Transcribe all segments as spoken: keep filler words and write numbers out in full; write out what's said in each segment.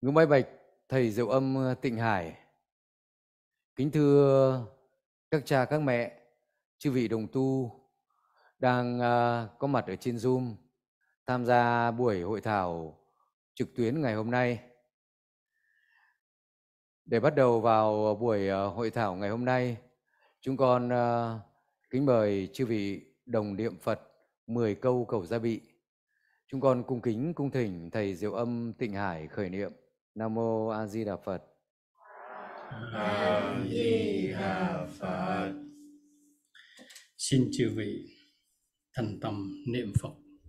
Ngưỡng bái bạch thầy Diệu Âm Tịnh Hải. Kính thưa các cha các mẹ, chư vị đồng tu đang à, có mặt ở trên Zoom tham gia buổi hội thảo trực tuyến ngày hôm nay. Để bắt đầu vào buổi à, hội thảo ngày hôm nay, chúng con à, kính mời chư vị đồng niệm Phật mười câu cầu gia bị. Chúng con cung kính cung thỉnh thầy Diệu Âm Tịnh Hải khởi niệm. Nam mô A Di Đà Phật. A Di Đà Phật. Xin chư vị thành tâm niệm Phật.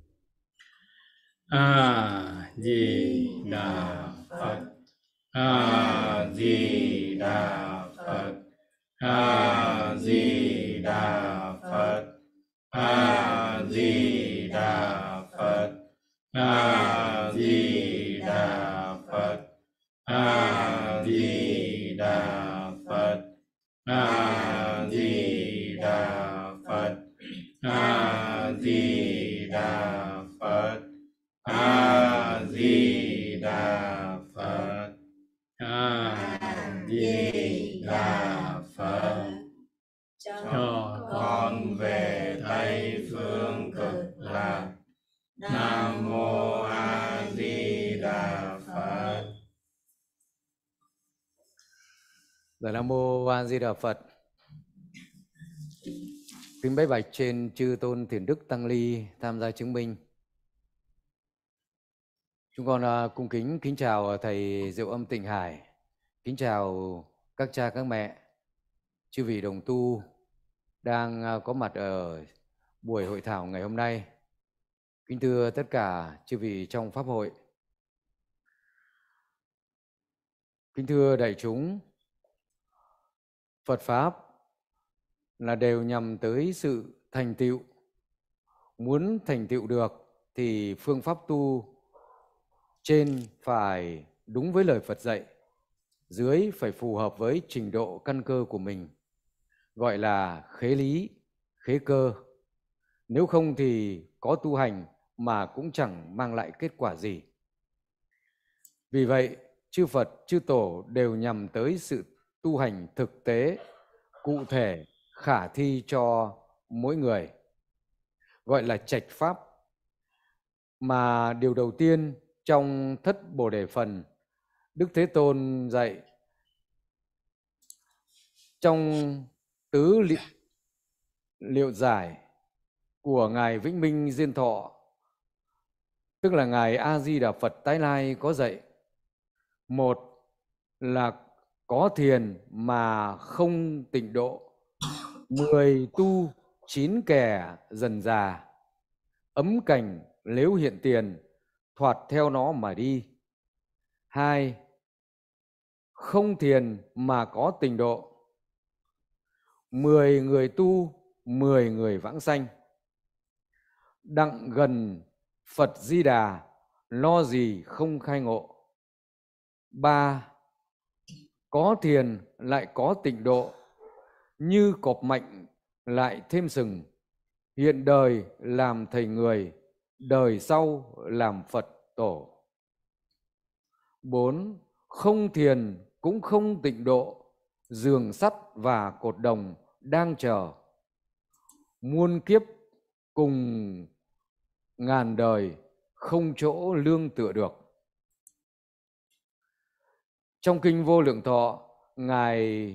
A Di Đà Phật. A Di Đà Phật. A Di Đà Phật. A Di Đà Phật. A Di Đà Phật. A Di Đà Phật. A Di Đà Phật. A Di Đà Phật. A Di Đà Phật. A Di Đà Phật. Cho con về Tây phương cực lạc. Nam mô A Di Đà Phật. Dạ Nam mô A Di Đà Phật. Kính bái bạch trên chư tôn thiền đức tăng ly tham gia chứng minh. Chúng con uh, cung kính kính chào thầy Diệu Âm Tịnh Hải, kính chào các cha các mẹ, chư vị đồng tu đang uh, có mặt ở buổi hội thảo ngày hôm nay. Kính thưa tất cả chư vị trong pháp hội. Kính thưa đại chúng, Phật pháp là đều nhằm tới sự thành tựu. Muốn thành tựu được thì phương pháp tu trên phải đúng với lời Phật dạy, dưới phải phù hợp với trình độ căn cơ của mình, gọi là khế lý, khế cơ. Nếu không thì có tu hành mà cũng chẳng mang lại kết quả gì. Vì vậy, chư Phật, chư Tổ đều nhằm tới sự tu hành thực tế, cụ thể, khả thi cho mỗi người, gọi là trạch pháp. Mà điều đầu tiên trong thất Bồ Đề phần, Đức Thế Tôn dạy trong tứ liệu, liệu giải của Ngài Vĩnh Minh Diên Thọ, tức là Ngài A Di Đà Phật tái lai có dạy. Một là có thiền mà không tịnh độ, mười tu chín kẻ dần già, ấm cảnh nếu hiện tiền, thoạt theo nó mà đi. Hai, không thiền mà có tịnh độ, mười người tu, mười người vãng sanh, đặng gần Phật Di Đà, lo gì không khai ngộ. Ba, có thiền lại có tịnh độ, như cọp mạnh lại thêm sừng, hiện đời làm thầy người, đời sau làm Phật tổ. Bốn, không thiền cũng không tịnh độ, giường sắt và cột đồng đang chờ, muôn kiếp cùng ngàn đời không chỗ lương tựa được. Trong kinh Vô Lượng Thọ, Ngài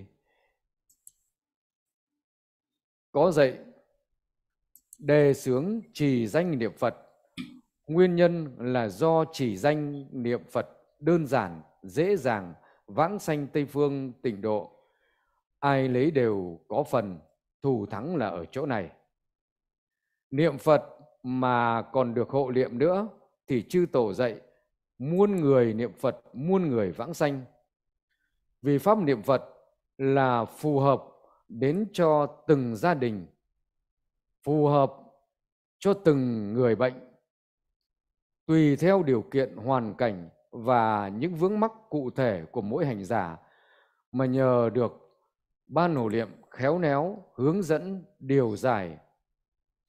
có dạy đề xướng trì danh niệm Phật. Nguyên nhân là do trì danh niệm Phật đơn giản, dễ dàng, vãng sanh Tây phương tịnh độ. Ai lấy đều có phần, thù thắng là ở chỗ này. Niệm Phật mà còn được hộ niệm nữa thì chư Tổ dạy muôn người niệm Phật, muôn người vãng sanh. Vì pháp niệm Phật là phù hợp đến cho từng gia đình, phù hợp cho từng người bệnh, tùy theo điều kiện hoàn cảnh và những vướng mắc cụ thể của mỗi hành giả, mà nhờ được ban hộ niệm khéo léo hướng dẫn điều giải,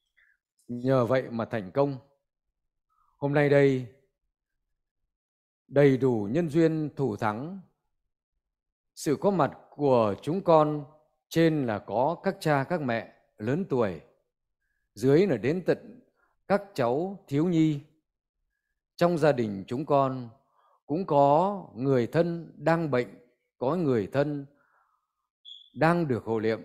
nhờ vậy mà thành công. Hôm nay đây, đầy đủ nhân duyên thủ thắng. Sự có mặt của chúng con trên là có các cha các mẹ lớn tuổi, dưới là đến tận các cháu thiếu nhi. Trong gia đình chúng con cũng có người thân đang bệnh, có người thân đang được hộ niệm.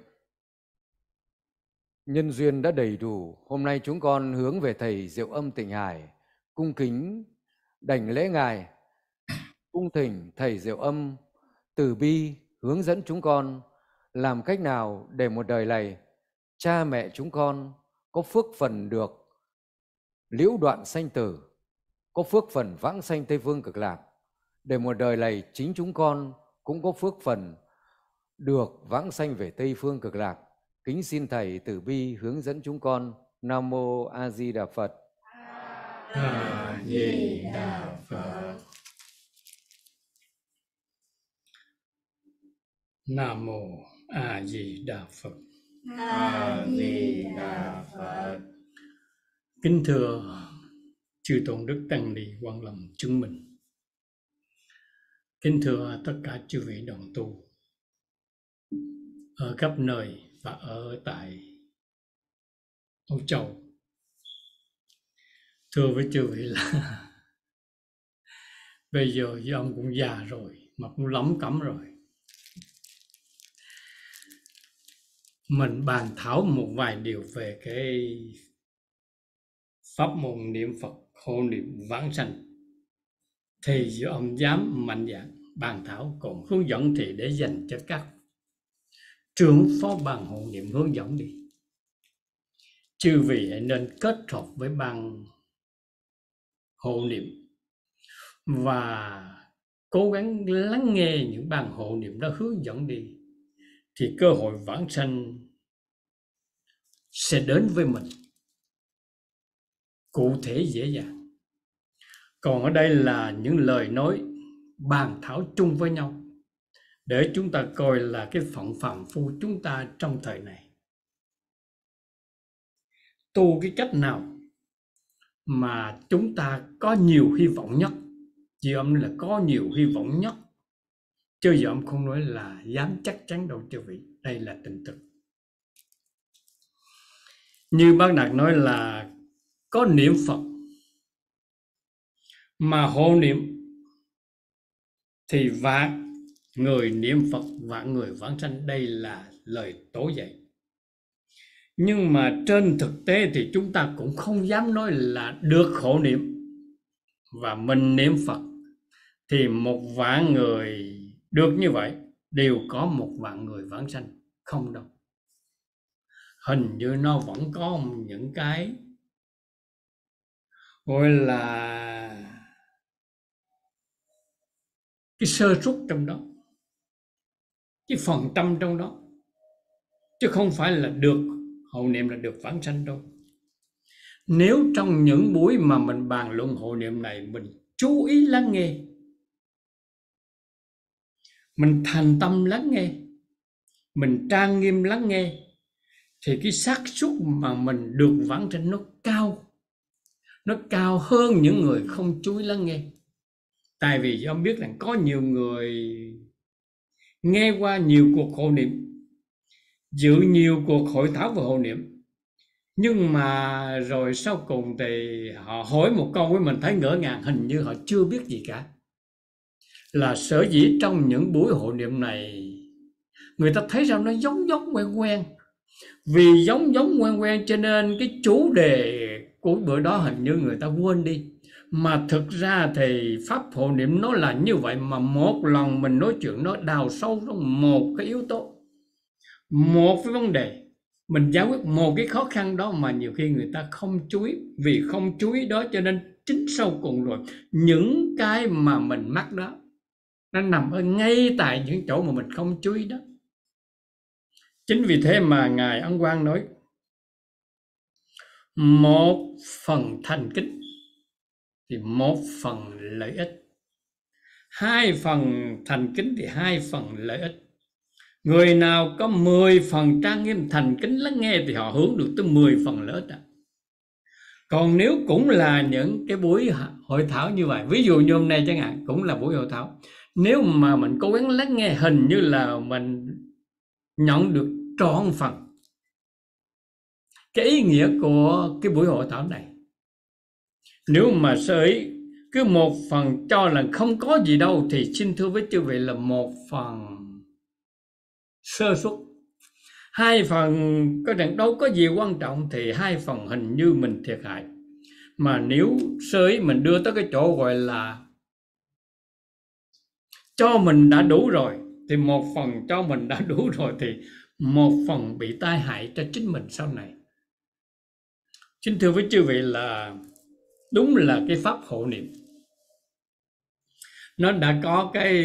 Nhân duyên đã đầy đủ, hôm nay chúng con hướng về Thầy Diệu Âm Tịnh Hải, cung kính đảnh lễ Ngài, cung thỉnh Thầy Diệu Âm từ bi hướng dẫn chúng con làm cách nào để một đời này cha mẹ chúng con có phước phần được liễu đoạn sanh tử, có phước phần vãng sanh Tây Phương Cực Lạc, để một đời này chính chúng con cũng có phước phần được vãng sanh về Tây Phương Cực Lạc. Kính xin Thầy từ bi hướng dẫn chúng con. Nam mô A Di Đà Phật. A Di Đà Phật. Nam mô A Di Đà Phật. A Di Đà Phật. Kính thưa chư tôn đức tăng ni quan lâm chứng minh. Kính thưa tất cả chư vị đồng tu ở khắp nơi và ở tại Âu Châu. Thưa với chư vị là bây giờ với ông cũng già rồi mà cũng lắm cắm rồi. Mình bàn thảo một vài điều về cái pháp môn niệm Phật hộ niệm vãng sanh, thì giữa ông dám mạnh dạn bàn thảo, còn hướng dẫn thì để dành cho các trưởng phó ban hộ niệm hướng dẫn đi. Chư vị hãy nên kết hợp với ban hộ niệm và cố gắng lắng nghe những ban hộ niệm đó hướng dẫn đi, thì cơ hội vãng sanh sẽ đến với mình cụ thể dễ dàng. Còn ở đây là những lời nói bàn thảo chung với nhau để chúng ta coi là cái phận phàm phu chúng ta trong thời này tu cái cách nào mà chúng ta có nhiều hy vọng nhất. Chứ ông là có nhiều hy vọng nhất, chứ giờ ông không nói là dám chắc chắn đâu chư vị. Đây là tình thực. Như bác Đạt nói là có niệm Phật mà hộ niệm thì vạn người niệm Phật vạn người vãng sanh. Đây là lời tổ dạy. Nhưng mà trên thực tế thì chúng ta cũng không dám nói là được hộ niệm và mình niệm Phật thì một vạn người được như vậy đều có một vạn người vãng sanh. Không đâu. Hình như nó vẫn có những cái gọi là cái sơ suất trong đó, cái phần trăm trong đó, chứ không phải là được hộ niệm là được vãng sanh đâu. Nếu trong những buổi mà mình bàn luận hộ niệm này mình chú ý lắng nghe, mình thành tâm lắng nghe, mình trang nghiêm lắng nghe, thì cái xác suất mà mình được vãng sanh nó cao. Nó cao hơn những người không chú ý lắng nghe. Tại vì ông biết rằng có nhiều người nghe qua nhiều cuộc hộ niệm, dự nhiều cuộc hội thảo về hộ niệm, nhưng mà rồi sau cùng thì họ hỏi một câu với mình thấy ngỡ ngàng, hình như họ chưa biết gì cả. Là sở dĩ trong những buổi hộ niệm này người ta thấy rằng nó giống giống quen quen. Vì giống giống quen quen cho nên cái chủ đề của bữa đó hình như người ta quên đi. Mà thực ra thì pháp hộ niệm nó là như vậy, mà một lần mình nói chuyện nó đào sâu trong một cái yếu tố, một cái vấn đề, mình giải quyết một cái khó khăn đó mà nhiều khi người ta không chú ý. Vì không chú ý đó cho nên chính sau cùng rồi những cái mà mình mắc đó nó nằm ở ngay tại những chỗ mà mình không chú ý đó. Chính vì thế mà Ngài Ấn Quang nói một phần thành kính thì một phần lợi ích, hai phần thành kính thì hai phần lợi ích. Người nào có mười phần trang nghiêm thành kính lắng nghe thì họ hướng được tới mười phần lợi ích. Còn nếu cũng là những cái buổi hội thảo như vậy, ví dụ như hôm nay chẳng hạn cũng là buổi hội thảo, nếu mà mình cố gắng lắng nghe, hình như là mình nhận được trọn phần cái ý nghĩa của cái buổi hội thảo này. Nếu mà sơ ý cứ một phần cho là không có gì đâu thì xin thưa với chư vị là một phần sơ suất. Hai phần có rằng đâu có gì quan trọng thì hai phần hình như mình thiệt hại. Mà nếu sơ ý mình đưa tới cái chỗ gọi là cho mình đã đủ rồi, thì một phần cho mình đã đủ rồi thì một phần bị tai hại cho chính mình sau này. Xin thưa với chư vị là đúng là cái pháp hộ niệm nó đã có cái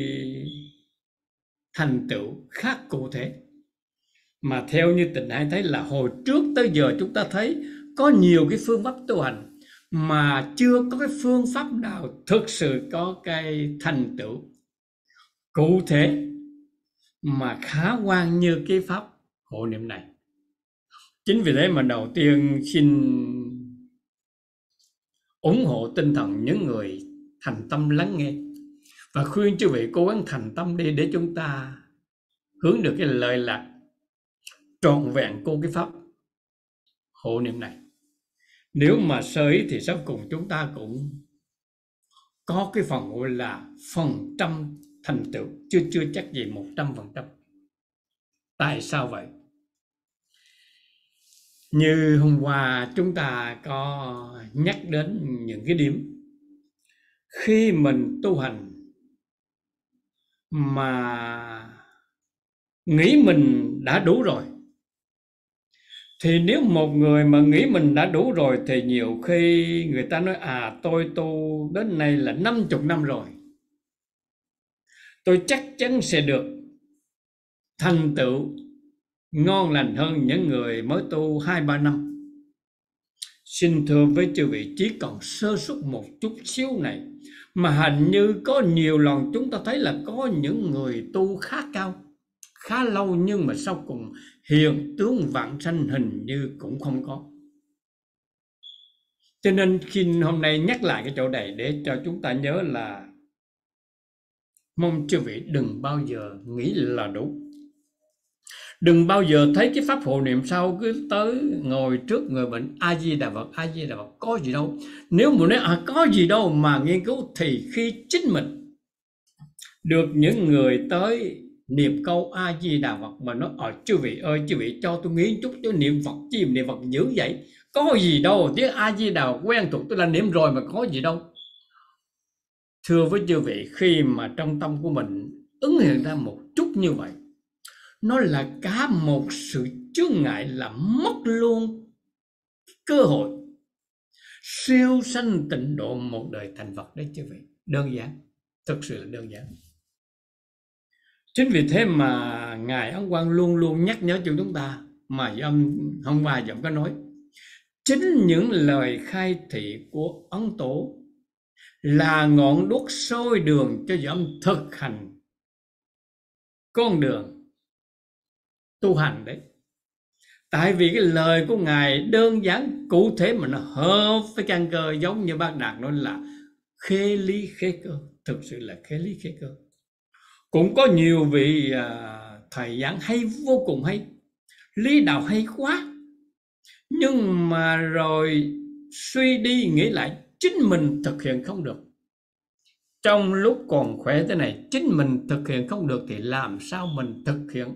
thành tựu khác cụ thể. Mà theo như Tịnh Hải thấy là hồi trước tới giờ chúng ta thấy có nhiều cái phương pháp tu hành mà chưa có cái phương pháp nào thực sự có cái thành tựu cụ thể mà khả quan như cái pháp hộ niệm này. Chính vì thế mà đầu tiên xin ủng hộ tinh thần những người thành tâm lắng nghe và khuyên chư vị cố gắng thành tâm đi để chúng ta hướng được cái lợi lạc trọn vẹn của cái pháp hộ niệm này. Nếu mà sơ ý thì sau cùng chúng ta cũng có cái phần gọi là phần trăm thành tựu, chưa chưa chắc gì một trăm phần trăm. Tại sao vậy? Như hôm qua chúng ta có nhắc đến những cái điểm khi mình tu hành mà nghĩ mình đã đủ rồi, thì nếu một người mà nghĩ mình đã đủ rồi thì nhiều khi người ta nói à tôi tu đến nay là năm mươi năm rồi, tôi chắc chắn sẽ được thành tựu ngon lành hơn những người mới tu hai ba năm. Xin thưa với chư vị, chỉ còn sơ suất một chút xíu này mà hình như có nhiều lần chúng ta thấy là có những người tu khá cao, khá lâu, nhưng mà sau cùng hiện tướng vãng sanh hình như cũng không có. Cho nên khi hôm nay nhắc lại cái chỗ này để cho chúng ta nhớ là mong chư vị đừng bao giờ nghĩ là đủ. Đừng bao giờ thấy cái pháp hộ niệm sau cứ tới ngồi trước người bệnh A Di Đà Phật, A Di Đà Phật, có gì đâu. Nếu mà nói à có gì đâu mà nghiên cứu, thì khi chính mình được những người tới niệm câu A Di Đà Phật mà nói ở chư vị ơi, chư vị cho tôi nghĩ chút cho niệm Phật chi niệm Phật dữ vậy, có gì đâu, tiếng A Di Đà quen thuộc tôi là niệm rồi mà có gì đâu. Thưa với chư vị, khi mà trong tâm của mình ứng hiện ra một chút như vậy, nó là cả một sự chướng ngại, làm mất luôn cơ hội siêu sanh tịnh độ một đời thành Phật đấy chư vị. Đơn giản, thực sự là đơn giản. Chính vì thế mà Ngài Ấn Quang luôn luôn nhắc nhở cho chúng ta, mà ông hôm qua giọng có nói, chính những lời khai thị của Ấn Tổ là ngọn đuốc soi đường cho dẫm thực hành con đường tu hành đấy. Tại vì cái lời của Ngài đơn giản cụ thể mà nó hợp với căn cơ, giống như bác Đạt nói là khế lý khế cơ, thực sự là khế lý khế cơ. Cũng có nhiều vị à, thầy giảng hay, vô cùng hay, lý đạo hay quá, nhưng mà rồi suy đi nghĩ lại, chính mình thực hiện không được. Trong lúc còn khỏe thế này, chính mình thực hiện không được thì làm sao mình thực hiện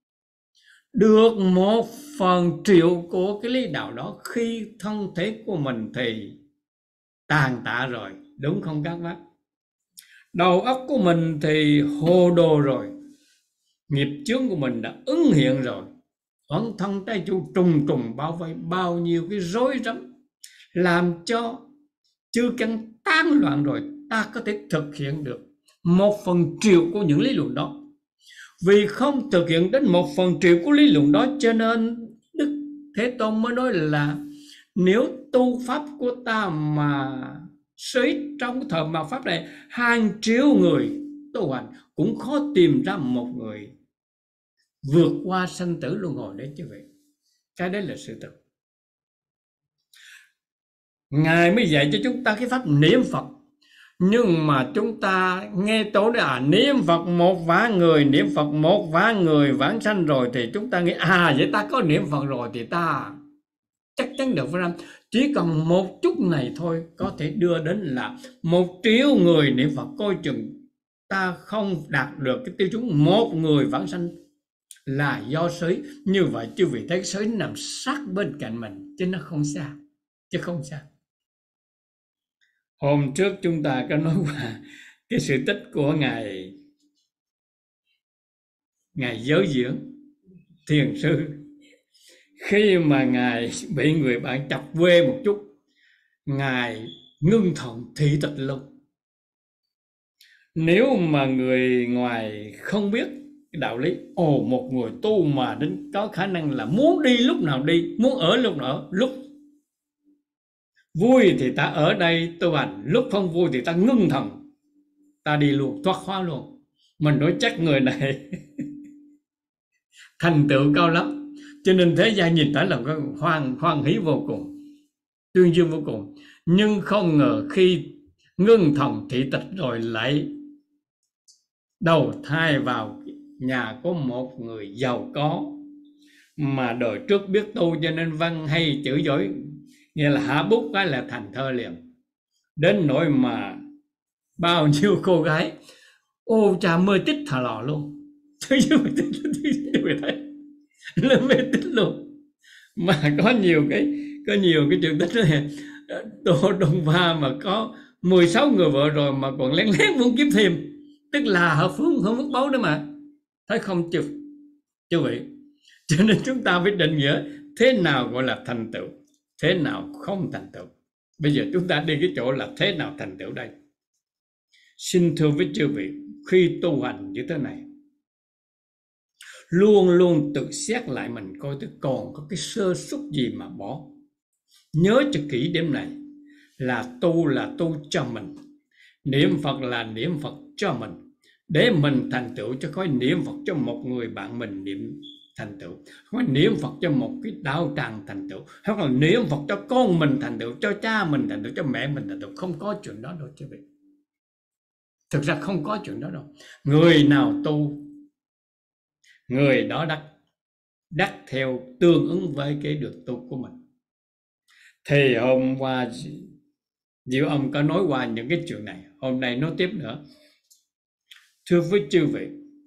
được một phần triệu của cái lý đạo đó khi thân thể của mình thì tàn tạ rồi, đúng không các bác? Đầu óc của mình thì hồ đồ rồi, nghiệp chướng của mình đã ứng hiện rồi, bản thân tay chủ trùng trùng bao vây, bao nhiêu cái rối rắm làm cho chư căn tán loạn rồi, ta có thể thực hiện được một phần triệu của những lý luận đó. Vì không thực hiện đến một phần triệu của lý luận đó, cho nên Đức Thế Tôn mới nói là nếu tu pháp của ta mà suy trong thời mạt pháp này, hàng triệu người tu hành cũng khó tìm ra một người vượt qua sanh tử luân hồi đấy chứ vậy. Cái đấy là sự thật. Ngài mới dạy cho chúng ta cái pháp niệm Phật. Nhưng mà chúng ta nghe tối đó à, niệm Phật một vạn người, niệm Phật một vạn người vãng sanh rồi, thì chúng ta nghĩ à vậy ta có niệm Phật rồi thì ta chắc chắn được phải không? Chỉ cần một chút này thôi có thể đưa đến là một triệu người niệm Phật, coi chừng ta không đạt được cái tiêu chuẩn một người vãng sanh là do sới. Như vậy chứ vì thấy sới nằm sát bên cạnh mình chứ nó không xa, chứ không xa. Hôm trước chúng ta có nói qua cái sự tích của ngài ngài Giới Diễn thiền sư. Khi mà ngài bị người bạn chọc quê một chút, ngài ngưng thần thị tịch luôn. Nếu mà người ngoài không biết cái đạo lý, ồ một người tu mà đến có khả năng là muốn đi lúc nào đi, muốn ở lúc nào ở, lúc vui thì ta ở đây tu hành, lúc không vui thì ta ngưng thần, ta đi luôn, thoát khóa luôn. Mình nói chắc người này thành tựu cao lắm, cho nên thế gian nhìn thấy là hoan hoan hỷ vô cùng, tuyên dương vô cùng. Nhưng không ngờ khi ngưng thần thị tịch rồi lại đầu thai vào nhà có một người giàu có, mà đời trước biết tu cho nên văn hay chữ giỏi, nghĩa là hạ bút cái là thành thơ liền. Đến nỗi mà bao nhiêu cô gái ô cha mê tít thà lò luôn, chứ mê tít luôn. Mà có nhiều cái có nhiều cái chuyện tích này, Tô Đông Va mà có mười sáu người vợ rồi mà còn lén lén muốn kiếm thêm, tức là hợp phước không phước báu đấy mà, thấy không chứ chứ vậy. Cho nên chúng ta phải định nghĩa thế nào gọi là thành tựu, thế nào không thành tựu. Bây giờ chúng ta đi cái chỗ là thế nào thành tựu đây. Xin thưa với chư vị, khi tu hành như thế này, luôn luôn tự xét lại mình coi tôi còn có cái sơ suất gì mà bỏ. Nhớ cho kỹ điểm này, là tu là tu cho mình, niệm Phật là niệm Phật cho mình, để mình thành tựu, cho khối niệm Phật cho một người bạn mình niệm thành tựu, khối niệm Phật cho một cái đạo tràng thành tựu, hoặc là niệm Phật cho con mình thành tựu, cho cha mình thành tựu, cho mẹ mình thành tựu. Không có chuyện đó đâu chứ vị. Thực ra không có chuyện đó đâu. Người nào tu, người đó đắc đắc theo tương ứng với cái được tu của mình. Thì hôm qua Diệu Âm có nói qua những cái chuyện này, hôm nay nói tiếp nữa. Thưa với chư vị,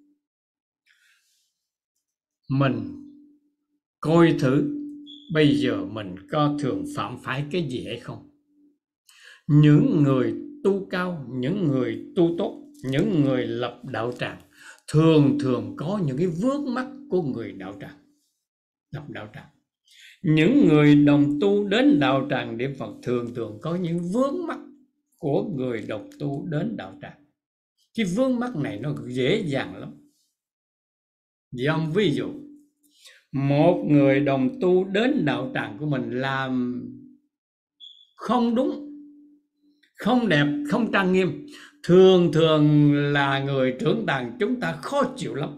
mình coi thử bây giờ mình có thường phạm phải cái gì hay không. Những người tu cao, những người tu tốt, những người lập đạo tràng thường thường có những cái vướng mắc của người đạo tràng, lập đạo tràng. Những người đồng tu đến đạo tràng niệm Phật thường thường có những vướng mắc của người đồng tu đến đạo tràng. Cái vướng mắc này nó dễ dàng lắm. Vì ông ví dụ, một người đồng tu đến đạo tràng của mình làm không đúng, không đẹp, không trang nghiêm, thường thường là người trưởng đàn chúng ta khó chịu lắm,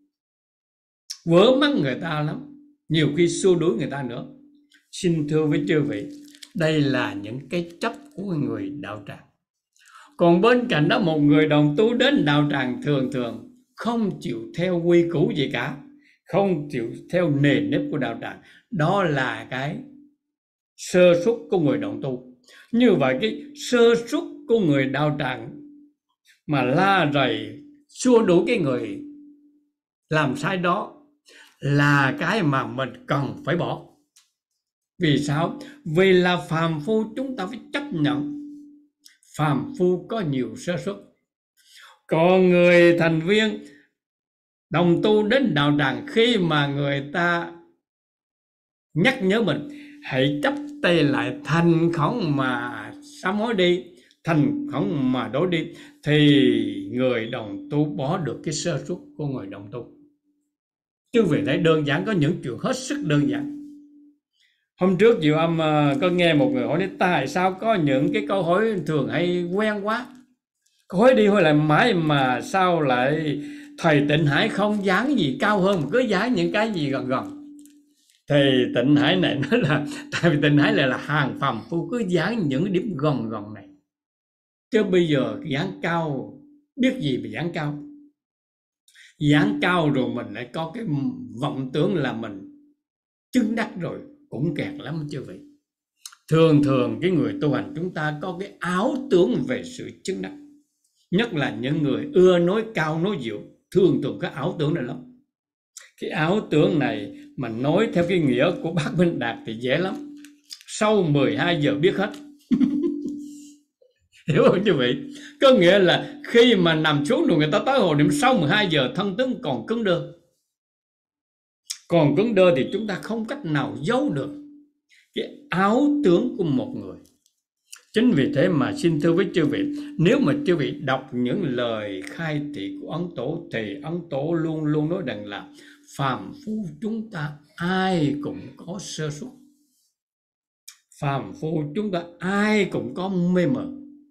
vỡ mắt người ta lắm, nhiều khi xua đuổi người ta nữa. Xin thưa với chư vị, đây là những cái chấp của người đạo tràng. Còn bên cạnh đó, một người đồng tu đến đạo tràng thường thường không chịu theo quy củ gì cả, không chịu theo nề nếp của đạo tràng. Đó là cái sơ suất của người đồng tu. Như vậy cái sơ suất của người đạo tràng mà la rầy xua đuổi cái người làm sai đó là cái mà mình cần phải bỏ. Vì sao? Vì là phàm phu, chúng ta phải chấp nhận phàm phu có nhiều sơ suất. Còn người thành viên đồng tu đến đạo tràng, khi mà người ta nhắc nhớ mình, hãy chấp tay lại thành khẩn mà sám hối đi, thành khẩn mà đối đi, thì người đồng tu bỏ được cái sơ suất của người đồng tu. Chứ vì thấy đơn giản, có những chuyện hết sức đơn giản. Hôm trước Diệu Âm có nghe một người hỏi đến tại sao có những cái câu hỏi thường hay quen quá, câu hỏi đi hỏi lại mãi mà sao lại thầy Tịnh Hải không dán gì cao hơn mà cứ dán những cái gì gần gần. Thì Tịnh Hải này nói là tại vì Tịnh Hải này là hàng phàm phu cứ giảng những điểm gòn gòn này, chứ bây giờ giảng cao biết gì mà giảng cao. Giảng cao rồi mình lại có cái vọng tưởng là mình chứng đắc rồi, cũng kẹt lắm chứ vậy. Thường thường cái người tu hành chúng ta có cái ảo tưởng về sự chứng đắc, nhất là những người ưa nói cao nói diệu, thường thường có ảo tưởng này lắm. Cái ảo tưởng này mà nói theo cái nghĩa của bác Minh Đạt thì dễ lắm, sau mười hai giờ biết hết. Hiểu không chứ vị? Có nghĩa là khi mà nằm xuống rồi người ta tới hồ niệm sau mười hai giờ thân tướng còn cứng đơ. Còn cứng đơ thì chúng ta không cách nào giấu được cái ảo tưởng của một người. Chính vì thế mà xin thưa với chư vị, nếu mà chư vị đọc những lời khai thị của Ấn Tổ thì Ấn Tổ luôn luôn nói rằng là phàm phu chúng ta ai cũng có sơ suất, phàm phu chúng ta ai cũng có mê mờ.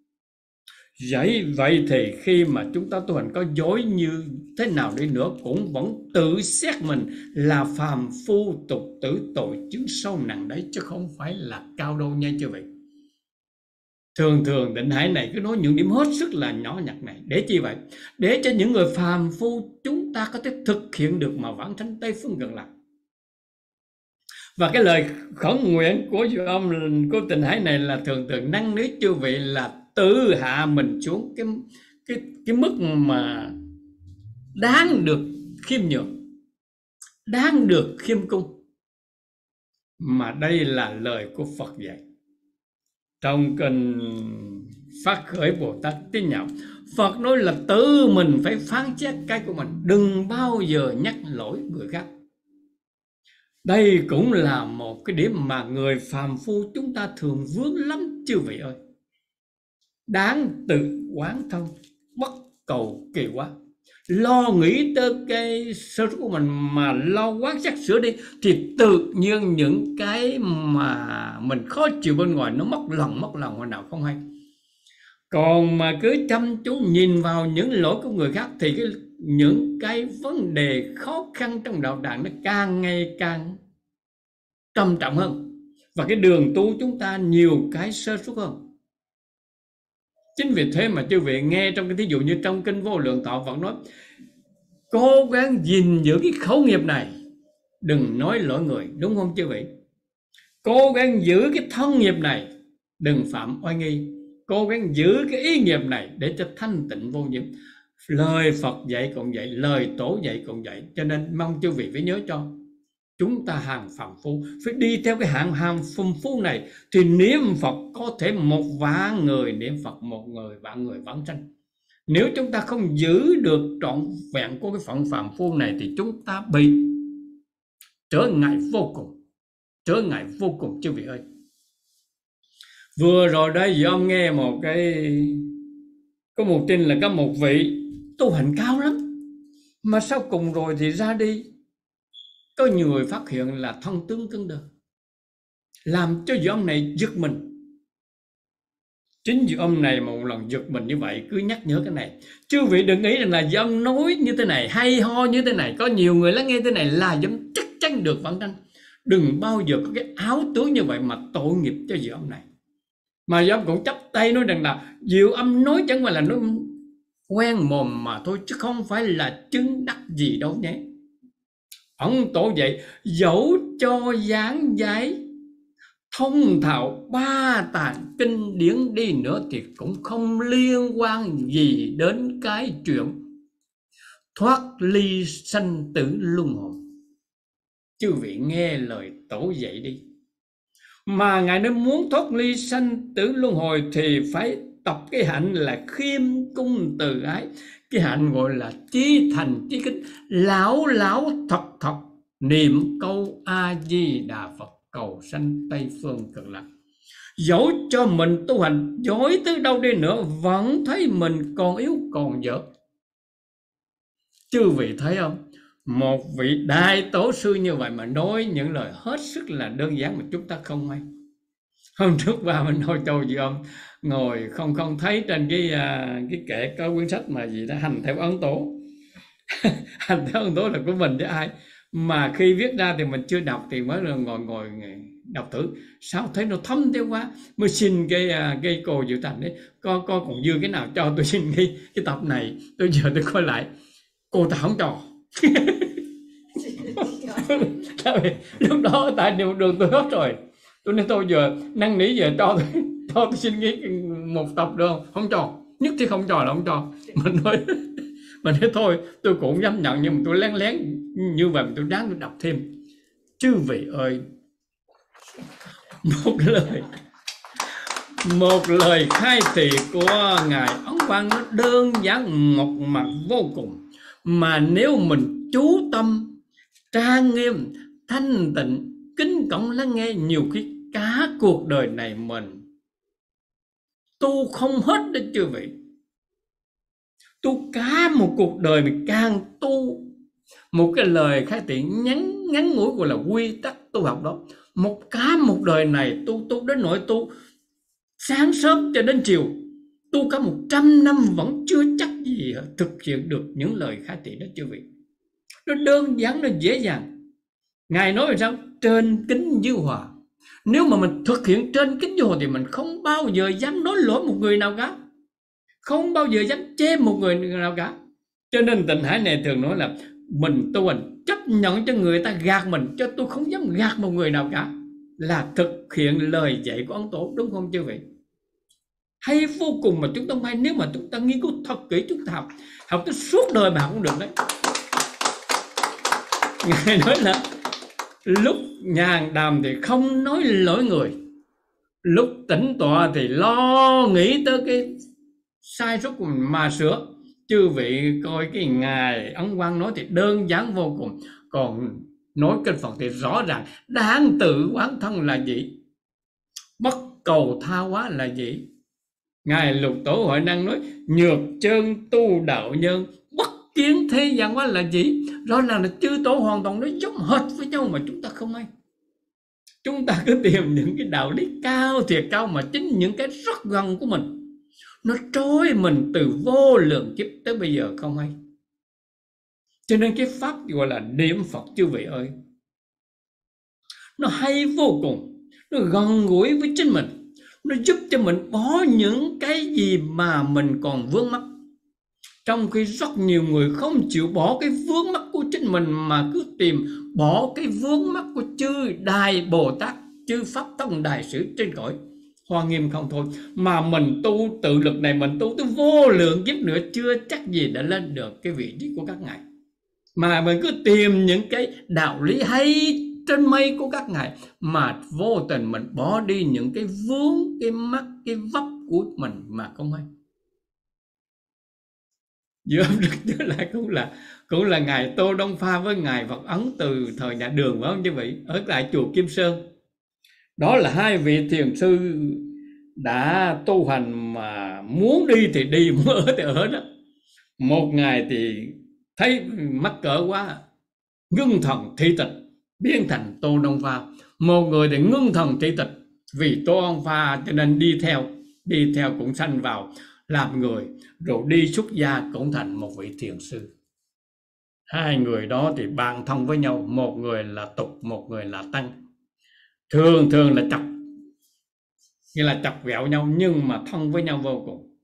Vậy, vậy thì khi mà chúng ta tu hành có dối như thế nào đi nữa cũng vẫn tự xét mình là phàm phu tục tử, tội chứng sâu nặng đấy, chứ không phải là cao đâu nha chứ vậy. Thường thường Định Hải này cứ nói những điểm hết sức là nhỏ nhặt này. Để chi vậy? Để cho những người phàm phu chúng ta có thể thực hiện được mà vãng sanh Tây Phương Cực Lạc. Và cái lời khẩn nguyện của ông của Định Hải này là thường thường năn nỉ chư vị là tự hạ mình xuống cái, cái, cái mức mà đáng được khiêm nhường, đáng được khiêm cung. Mà đây là lời của Phật dạy. Trong kinh Phát Khởi Bồ Tát Tín Nhạo, Phật nói là tự mình phải phán xét cái của mình, đừng bao giờ nhắc lỗi người khác. Đây cũng là một cái điểm mà người phàm phu chúng ta thường vướng lắm chư vị ơi. Đáng tự quán thông, bất cầu kỳ quá. Lo nghĩ tới cái sơ suất của mình mà lo quán xét sửa đi, thì tự nhiên những cái mà mình khó chịu bên ngoài nó mất lòng mất lòng hồi nào không hay. Còn mà cứ chăm chú nhìn vào những lỗi của người khác thì cái, những cái vấn đề khó khăn trong đạo đàn nó càng ngày càng trầm trọng hơn. Và cái đường tu chúng ta nhiều cái sơ suất hơn. Chính vì thế mà chư vị nghe trong cái thí dụ như trong kinh Vô Lượng Thọ, Phật nói cố gắng gìn giữ cái khẩu nghiệp này, đừng nói lỗi người, đúng không chư vị? Cố gắng giữ cái thân nghiệp này, đừng phạm oai nghi. Cố gắng giữ cái ý nghiệp này để cho thanh tịnh vô nhiễm. Lời Phật dạy cũng vậy, lời Tổ dạy cũng vậy. Cho nên mong chư vị phải nhớ cho chúng ta hàng phàm phu phải đi theo cái hạng hàng phàm phu này, thì niệm Phật có thể một vạn người niệm Phật, một người vạn người vãng sanh. Nếu chúng ta không giữ được trọn vẹn của cái phận phàm phu này thì chúng ta bị trở ngại vô cùng, trở ngại vô cùng chư vị ơi. Vừa rồi đây giờ ông nghe một cái có một tin là có một vị tu hành cao lắm, mà sau cùng rồi thì ra đi có nhiều người phát hiện là thân tướng cứng đơ, làm cho vị ông này giật mình. Chính vì ông này một lần giật mình như vậy, cứ nhắc nhở cái này. Chư vị đừng nghĩ rằng là vì ông nói như thế này, hay ho như thế này, có nhiều người lắng nghe thế này là giống chắc chắn được vãng sanh. Đừng bao giờ có cái áo tướng như vậy mà tội nghiệp cho vị ông này. Mà vị ông cũng chắp tay nói rằng là diệu âm nói chẳng phải là nói quen mồm mà thôi, chứ không phải là chứng đắc gì đâu nhé. Ấn Tổ vậy, dẫu cho giảng giải thông thạo ba tạng kinh điển đi nữa thì cũng không liên quan gì đến cái chuyện thoát ly sanh tử luân hồi. Chư vị nghe lời Tổ dạy đi. Mà Ngài nói muốn thoát ly sanh tử luân hồi thì phải tập cái hạnh là khiêm cung từ ái. Cái hạnh gọi là chí thành chí kính, lão lão thật thật niệm câu A Di Đà Phật cầu sanh Tây Phương Cực Lạc. Dẫu cho mình tu hành giỏi tới đâu đi nữa vẫn thấy mình còn yếu còn dở. Chư vị thấy không? Một vị đại tổ sư như vậy mà nói những lời hết sức là đơn giản mà chúng ta không hay. Hôm trước qua mình nói châu gì ông ngồi không không thấy trên cái cái kệ có quyển sách mà gì đó hành theo Ấn Tổ. Hành theo Ấn Tổ là của mình chứ ai. Mà khi viết ra thì mình chưa đọc thì mới là ngồi ngồi đọc thử, sao thấy nó thấm tiêu quá, mới xin cái cái cô Diệu Thành đấy, có có còn dư cái nào cho tôi xin cái cái tập này. Tôi giờ tôi coi lại, cô ta không cho. Lúc đó tại đường đường tôi hết rồi, tôi nên tôi giờ năn nỉ giờ cho tôi cho tôi xin cái một tập được không? Không cho, nhất thì không cho là không cho. Mình nói mình nói thôi tôi cũng dám nhận, nhưng mà tôi lén lén như vậy tôi ráng tôi đọc thêm. Chư vị ơi, một lời một lời khai thị của ngài Ấn Quang nó đơn giản ngọc mặt vô cùng, mà nếu mình chú tâm trang nghiêm thanh tịnh kính cẩn lắng nghe, nhiều khi cả cuộc đời này mình tu không hết đấy chư vị. Tu cả một cuộc đời mình càng tu một cái lời khai thị ngắn ngắn ngủi gọi là quy tắc tu học đó, một cả một đời này tu tu đến nỗi tu sáng sớm cho đến chiều, tu cả một trăm năm vẫn chưa chắc gì thực hiện được những lời khai thị đó chư vị. Nó đơn giản, nó dễ dàng. Ngài nói là sao? Trên kính dưới hòa. Nếu mà mình thực hiện trên kính dưới hòa thì mình không bao giờ dám nói lỗi một người nào cả, không bao giờ dám chê một người nào cả. Cho nên Tịnh Hải này thường nói là mình tu hành chấp nhận cho người ta gạt mình, cho tôi không dám gạt một người nào cả, là thực hiện lời dạy của Ấn Tổ, đúng không chư vị? Hay vô cùng mà chúng ta may, nếu mà chúng ta nghiên cứu thật kỹ, chúng ta học học tới suốt đời mà học cũng được đấy. Ngài nói là lúc nhàn đàm thì không nói lỗi người, lúc tĩnh tọa thì lo nghĩ tới cái sai sót của mình mà sửa. Chư vị coi cái ngài Ấn Quang nói thì đơn giản vô cùng, còn nói kinh Phật thì rõ ràng. Đáng tự quán thân là gì? Bất cầu tha hóa là gì? Ngài Lục Tổ Huệ Năng nói nhược chân tu đạo nhân, bất kiến thế gian hóa là gì? Rõ ràng là chư tổ hoàn toàn nó giống hệt với nhau mà chúng ta không hay. Chúng ta cứ tìm những cái đạo lý cao thiệt cao, mà chính những cái rất gần của mình nó trói mình từ vô lượng kiếp tới bây giờ không hay. Cho nên cái pháp gọi là niệm Phật chư vị ơi, nó hay vô cùng, nó gần gũi với chính mình, nó giúp cho mình bỏ những cái gì mà mình còn vướng mắc. Trong khi rất nhiều người không chịu bỏ cái vướng mắc của chính mình, mà cứ tìm bỏ cái vướng mắc của chư Đại Bồ Tát, chư Pháp Tông Đại Sử trên cõi Hoa Nghiêm không thôi. Mà mình tu tự lực này, mình tu tới vô lượng kiếp nữa chưa chắc gì đã lên được cái vị trí của các ngài. Mà mình cứ tìm những cái đạo lý hay trên mây của các ngài, mà vô tình mình bỏ đi những cái vướng, cái mắc, cái vấp của mình mà không hay. Giữa trở lại cũng là cũng là ngài Tô Đông Pha với ngài Phật Ấn từ thời nhà Đường, phải không quý vị, ở tại chùa Kim Sơn. Đó là hai vị thiền sư đã tu hành mà muốn đi thì đi, muốn ở thì ở đó. Một ngày thì thấy mắc cỡ quá, ngưng thần thị tịch, biến thành Tô Đông Pha. Một người thì ngưng thần thị tịch vì Tô Đông Pha cho nên đi theo, đi theo cũng sanh vào làm người, rồi đi xuất gia cũng thành một vị thiền sư. Hai người đó thì bạn thân với nhau, một người là tục, một người là tăng. Thường thường là chọc, nghĩa là chọc ghẹo nhau, nhưng mà thân với nhau vô cùng.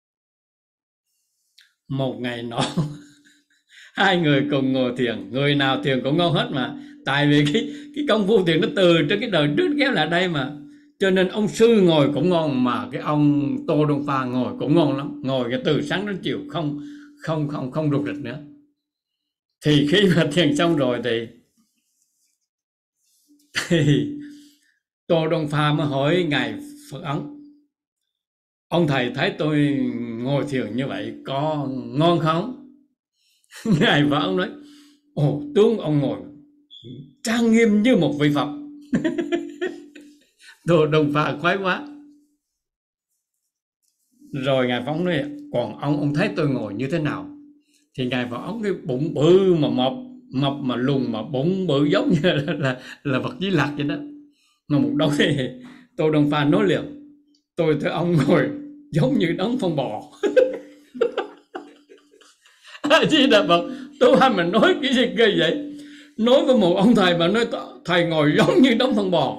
Một ngày nọ hai người cùng ngồi thiền, người nào thiền cũng ngon hết mà. Tại vì cái, cái công phu thiền nó từ trên cái đời trước kéo lại đây mà. Cho nên ông sư ngồi cũng ngon, mà cái ông Tô Đông Pha ngồi cũng ngon lắm. Ngồi cái từ sáng đến chiều không không không không rụt rịch nữa. Thì khi mà thiền xong rồi thì thì Tô Đông Pha mới hỏi ngài Phật Ấn: ông thầy thấy tôi ngồi thiền như vậy có ngon không? Ngài Phật Ấn nói: ồ, tướng ông ngồi trang nghiêm như một vị Phật. Tô Đông Pha khoái quá. Rồi ngài Phật Ấn nói: còn ông ông thấy tôi ngồi như thế nào? Thì ngài Phật Ấn cái bụng bự mà mập, mập mà lùn mà bụng bự giống như là là, là Phật Di Lặc vậy đó. Ngồi một đống thì Tô Đông Pha nói liền: tôi thấy ông ngồi giống như đống phân bò. Chỉ là Phật tu hành mình nói cái gì cơ vậy? nói với một ông thầy mà nói thầy ngồi giống như đống phân bò.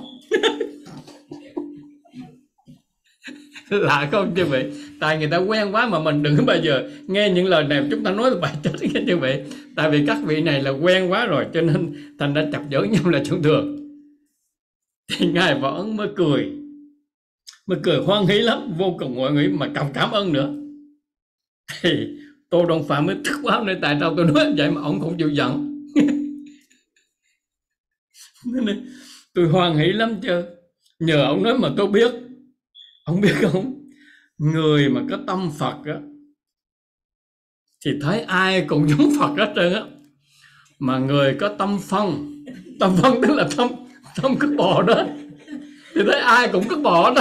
Lạ không chứ vị? Tại người ta quen quá mà mình đừng có bao giờ nghe những lời này chúng ta nói là bài chết nghe chứ vị. Tại vì các vị này là quen quá rồi cho nên thành ra chọc giỡn nhau là chuyện thường. Thì Ngài Phật Ấn mới cười, mới cười hoan hỷ lắm, vô cùng hoan hỷ mà cảm cảm ơn nữa. Thì Tô Đông Phạm mới thức quá, nên tại sao tôi nói vậy mà ông cũng chịu giận. Nên tôi hoan hỷ lắm chứ. Nhờ ông nói mà tôi biết. Ông biết không, người mà có tâm Phật á thì thấy ai cũng giống Phật hết trơn á. Mà người có tâm phân, tâm phân tức là tâm tâm cất bò đó, thì thấy ai cũng cất bò đó.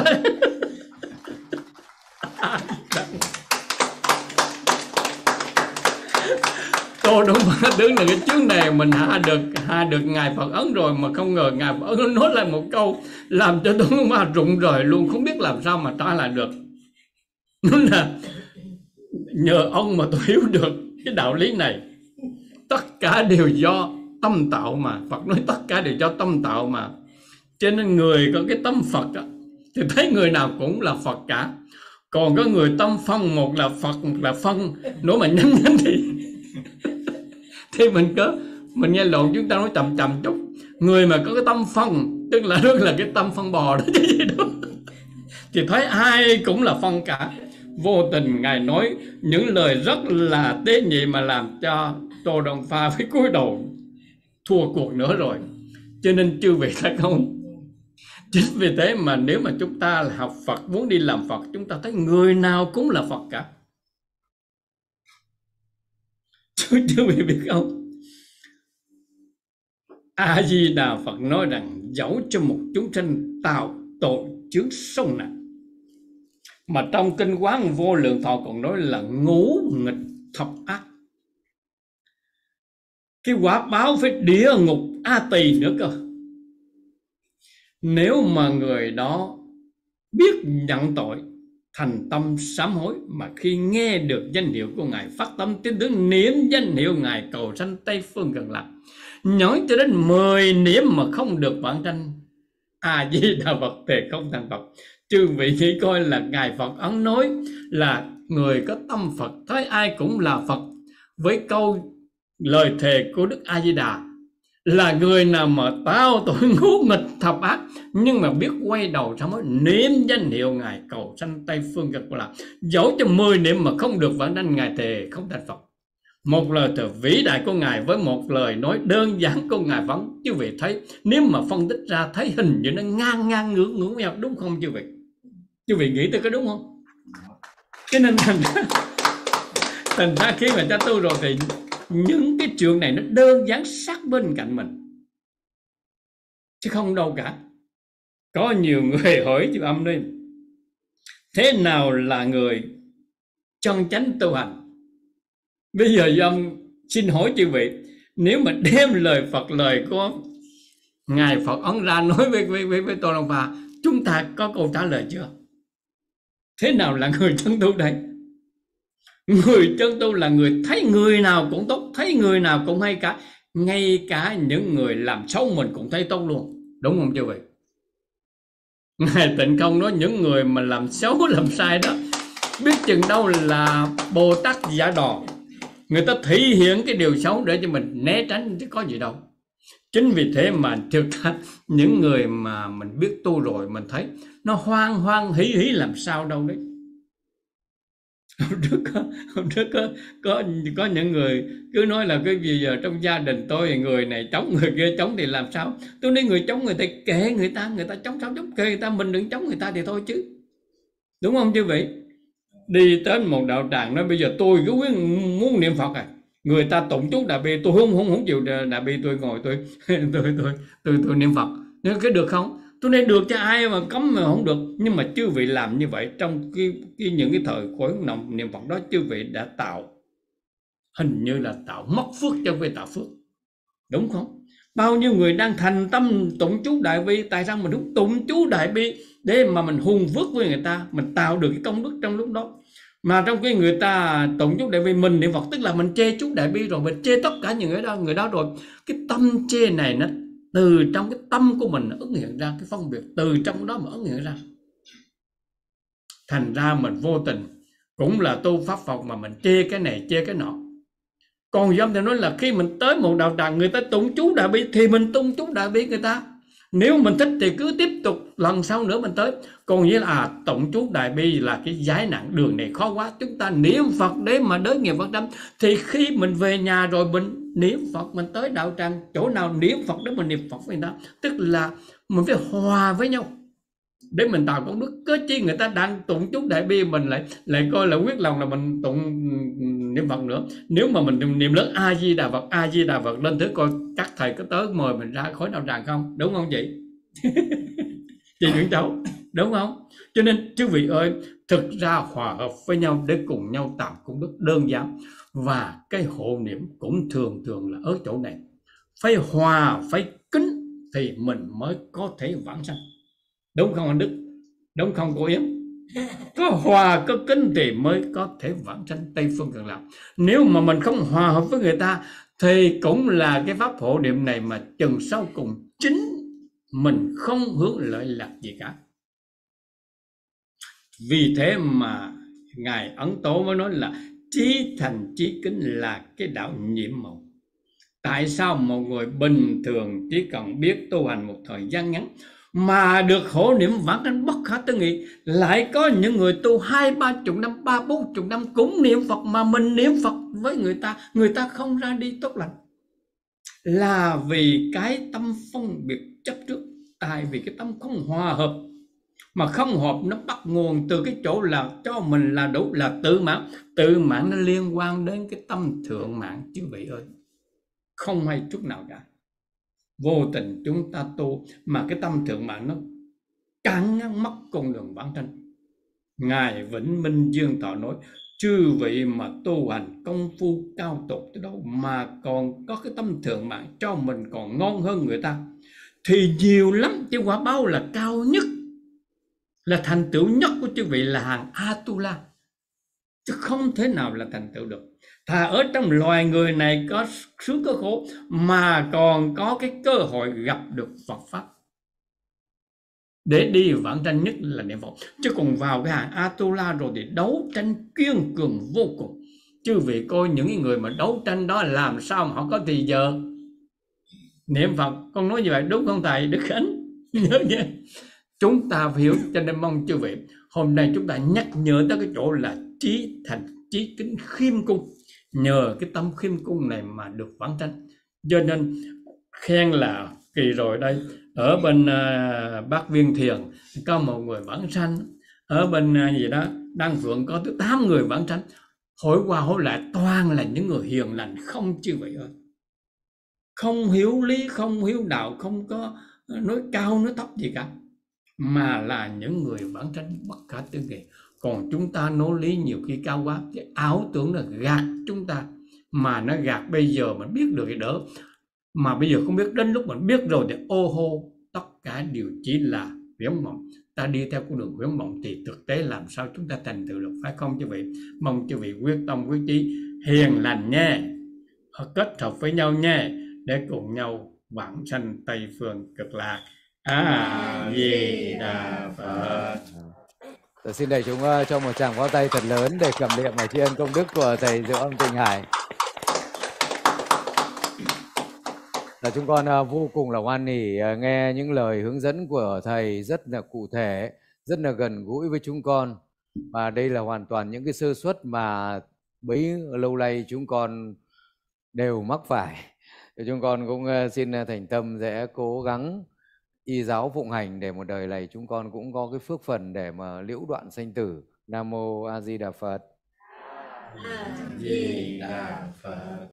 Tô Đông Phạm đứng là cái chuyến này mình hạ được hạ được Ngài Phật Ấn rồi, mà không ngờ Ngài Phật Ấn nói lại một câu làm cho Tô Đông Phạm rụng rời luôn, không biết làm sao mà trả lại được. Nó là nhờ ông mà tôi hiểu được cái đạo lý này. Tất cả đều do tâm tạo mà. Phật nói tất cả đều do tâm tạo mà. Cho nên người có cái tâm Phật á, thì thấy người nào cũng là Phật cả. Còn có người tâm phân, một là Phật, một là phân, nếu mà nhanh nhanh thì thì mình có mình nghe lộn, chúng ta nói chậm chậm chút. Người mà có cái tâm phân tức là tức là cái tâm phân bò đó chứ gì đó, thì thấy ai cũng là phân cả. Vô tình Ngài nói những lời rất là tế nhị mà làm cho Tô Đông Pha phải cúi đầu thua cuộc nữa rồi. Cho nên chư vị thấy không, chính vì thế mà nếu mà chúng ta là học Phật, muốn đi làm Phật, chúng ta thấy người nào cũng là Phật cả. Chứ vị biết không, A Di Đà Phật nói rằng dẫu cho một chúng sinh tạo tội chướng sông nặng, mà trong kinh Quán Vô Lượng Thọ còn nói là ngũ nghịch thập ác, cái quả báo với địa ngục A Tỳ nữa cơ. Nếu mà người đó biết nhận tội, thành tâm sám hối, mà khi nghe được danh hiệu của Ngài phát tâm tín ngưỡng, niệm danh hiệu Ngài cầu sanh Tây Phương Cực Lạc, nhẫn cho đến mười niệm mà không được bản tranh, A Di Đà Phật thì không thành Phật. Chư vị chỉ coi là Ngài Phật Ấn nói là người có tâm Phật thấy ai cũng là Phật, với câu lời thề của Đức A Di Đà là người nào mà tạo tội ngũ nghịch thập ác nhưng mà biết quay đầu sám hối, niệm danh hiệu Ngài cầu sanh Tây Phương Cực Lạc, dẫu cho mười niệm mà không được bản danh, Ngài thề không thành Phật. Một lời thề vĩ đại của Ngài với một lời nói đơn giản của Ngài vẫn, chứ vị thấy nếu mà phân tích ra thấy hình như nó ngang ngang ngưỡng ngưỡng nhau, đúng không chứ vị? Chứ vị nghĩ tới có đúng không? Cho nên thành ra, thành ra khi mà ta tu rồi thì những cái chuyện này nó đơn giản sát bên cạnh mình, chứ không đâu cả. Có nhiều người hỏi chư âm đi, thế nào là người chân chánh tu hành? Bây giờ ông xin hỏi chư vị, nếu mà đem lời Phật, lời của Ngài Phật Ấn ra nói với, với, với, với Tô Đông Pha, chúng ta có câu trả lời chưa? Thế nào là người chân tu đây? Người chân tu là người thấy người nào cũng tốt, thấy người nào cũng hay cả, ngay cả những người làm xấu mình cũng thấy tốt luôn, đúng không chứ vậy? Ngài Tịnh Không nói những người mà làm xấu làm sai đó, biết chừng đâu là Bồ Tát giả đò, người ta thể hiện cái điều xấu để cho mình né tránh chứ có gì đâu. Chính vì thế mà thực ra những người mà mình biết tu rồi mình thấy nó hoan hoan hỷ hỷ làm sao đâu đấy. Hôm trước có, hôm trước có, có, có những người cứ nói là cái gì giờ trong gia đình tôi người này chống người kia chống thì làm sao? Tôi nói người chống người ta kệ người ta, người ta chống sao chống kệ người ta, mình đừng chống người ta thì thôi chứ. Đúng không chứ vị? Đi tới một đạo tràng nói bây giờ tôi cứ muốn niệm Phật à, người ta tụng chú Đại Bi, tôi không không không chịu Đại Bi, tôi ngồi tôi tôi tôi tôi tôi, tôi niệm Phật. Nếu cái được không? Tôi nên được cho ai mà cấm mà không được. Nhưng mà chư vị làm như vậy trong cái, cái những cái thời khối nồng niệm Phật đó, chư vị đã tạo hình như là tạo mất phước cho về tạo phước, đúng không? Bao nhiêu người đang thành tâm tụng chú Đại Bi, tại sao mình không tụng chú Đại Bi để mà mình hùng phước với người ta, mình tạo được cái công đức trong lúc đó. Mà trong khi người ta tụng chú Đại Bi, mình niệm Phật tức là mình chê chú Đại Bi rồi, mình chê tất cả những người đó, người đó rồi. Cái tâm chê này nó từ trong cái tâm của mình nó ứng hiện ra, cái phân biệt từ trong đó mà ứng hiện ra. Thành ra mình vô tình cũng là tu pháp Phật mà mình chê cái này chê cái nọ. Còn dám thì nói là khi mình tới một đạo tràng người ta tụng chú Đại Bi thì mình tụng chú Đại Bi người ta. Nếu mình thích thì cứ tiếp tục lần sau nữa mình tới. Còn như là à, tụng chú Đại Bi là cái giải nạn, đường này khó quá, chúng ta niệm Phật để mà đới nghiệp Phật đâm. Thì khi mình về nhà rồi mình niệm Phật, mình tới đạo tràng chỗ nào niệm Phật để mình niệm Phật với người ta. Tức là mình phải hòa với nhau để mình tạo công đức. Cơ chi người ta đang tụng chú Đại Bi mình lại lại coi là quyết lòng là mình tụng niệm Phật nữa. Nếu mà mình niệm lớn A Di Đà Phật, A Di Đà Phật lên thử coi các thầy có tới mời mình ra khỏi đạo tràng không, đúng không chị? Chị Nguyễn Cháu, đúng không? Cho nên quý vị ơi, thực ra hòa hợp với nhau để cùng nhau tạo công đức đơn giản. Và cái hộ niệm cũng thường thường là ở chỗ này, phải hòa, phải kính thì mình mới có thể vãng sanh. Đúng không anh Đức? Đúng không cô Yến? Có hòa, có kính thì mới có thể vãng sanh Tây Phương Cực Lạc. Nếu mà mình không hòa hợp với người ta thì cũng là cái pháp hộ niệm này mà chừng sau cùng chính mình không hướng lợi lạc gì cả. Vì thế mà Ngài Ấn Tổ mới nói là chí thành chí kính là cái đạo nhiệm màu. Tại sao một người bình thường chỉ cần biết tu hành một thời gian ngắn mà được hộ niệm vãng sanh bất khả tư nghị, lại có những người tu hai ba chục năm, ba bốn chục năm cũng niệm Phật mà mình niệm Phật với người ta, người ta không ra đi tốt lành, là vì cái tâm phân biệt chấp trước. Tại vì cái tâm không hòa hợp, mà không hợp nó bắt nguồn từ cái chỗ là cho mình là đủ, là tự mãn. Tự mãn nó liên quan đến cái tâm thượng mãn chứ vị ơi, không hay chút nào cả. Vô tình chúng ta tu mà cái tâm thượng mãn nó cản ngăn mất con đường vãng sanh. Ngài Vĩnh Minh Dương Thọ nói, chư vị mà tu hành công phu cao tột tới đâu mà còn có cái tâm thượng mãn cho mình còn ngon hơn người ta thì nhiều lắm, chứ quả báo là cao nhất, là thành tựu nhất của chư vị là hàng Atula, chứ không thể nào là thành tựu được. Thà ở trong loài người này có sướng có khổ mà còn có cái cơ hội gặp được Phật Pháp để đi vãng sanh, nhất là niệm Phật. Chứ còn vào cái hàng Atula rồi thì đấu tranh kiên cường vô cùng. Chư vị coi những người mà đấu tranh đó làm sao mà họ có thì giờ niệm Phật. Con nói như vậy đúng không thầy Đức Khánh? Nhớ nhé. Chúng ta hiểu, cho nên mong chư vị hôm nay chúng ta nhắc nhở tới cái chỗ là chí thành chí kính khiêm cung. Nhờ cái tâm khiêm cung này mà được vãng sanh. Cho nên khen là kỳ rồi đây ở bên uh, Bắc Viên Thiền có một người vãng sanh, ở bên uh, gì đó Đan Phượng có tới tám người vãng sanh. Hỏi qua hỏi lại toàn là những người hiền lành không chư vị ơi. Không hiểu lý, không hiểu đạo, không có nói cao nói thấp gì cả, mà là những người vãng sanh bất khả tư nghị. Còn chúng ta nói lý nhiều khi cao quá, cái ảo tưởng là gạt chúng ta, mà nó gạt bây giờ mình biết được thì đỡ, mà bây giờ không biết, đến lúc mình biết rồi thì ô hô, tất cả đều chỉ là huyễn mộng. Ta đi theo con đường huyễn mộng thì thực tế làm sao chúng ta thành tựu được, phải không chư vị? Mong chư vị quyết tâm quyết chí hiền lành nha, kết hợp với nhau nha, để cùng nhau vãng sanh Tây Phương Cực Lạc. A Di Đà Phật. Tôi xin đại chúng uh, cho một tràng pháo tay thật lớn để cảm niệm và tri ân công đức của thầy Diệu Âm Tịnh Hải. Là chúng con uh, vô cùng là hoan hỉ uh, nghe những lời hướng dẫn của thầy rất là cụ thể, rất là gần gũi với chúng con. Và đây là hoàn toàn những cái sơ suất mà bấy lâu nay chúng con đều mắc phải. Thì chúng con cũng uh, xin thành tâm sẽ cố gắng y giáo phụng hành để một đời này chúng con cũng có cái phước phần để mà liễu đoạn sanh tử. Nam mô A Di Đà Phật. A Di Đà Phật.